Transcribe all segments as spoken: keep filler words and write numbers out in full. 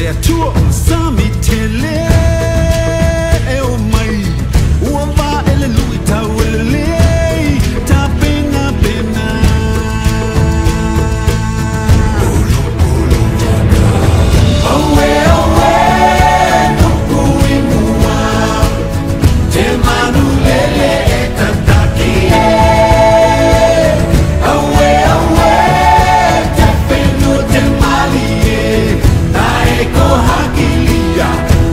Kreatur som i tælle og mig Uova eller luita eller le Ta pena pena Owe owe Nuku imua Te manu lele e tataki Owe owe Te penu te malie Dae kohakilia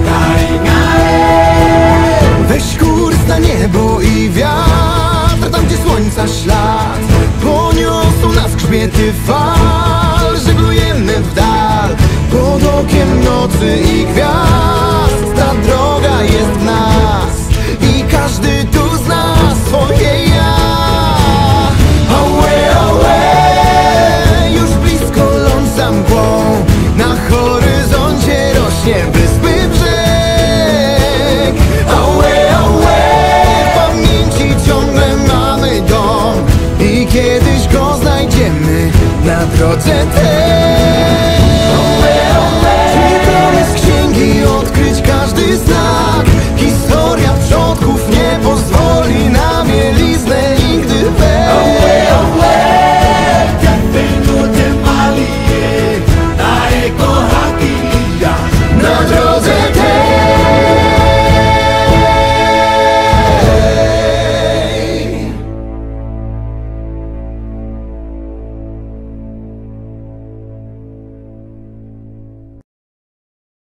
Weź kurs na niebo i wiatr Tam gdzie słońca ślad Poniosą nas grzbiety fal Żeglujemy w dal Pod okiem nocy i gwiazd Ta droga jest w nas I każdy tu zna swoje ja Owe, owe Już blisko ląd za mgłą Na horyzoncie rośnie wyspy brzeg Owe, owe W pamięci ciągle mamy dom I kiedyś go znajdziemy Na drodze tej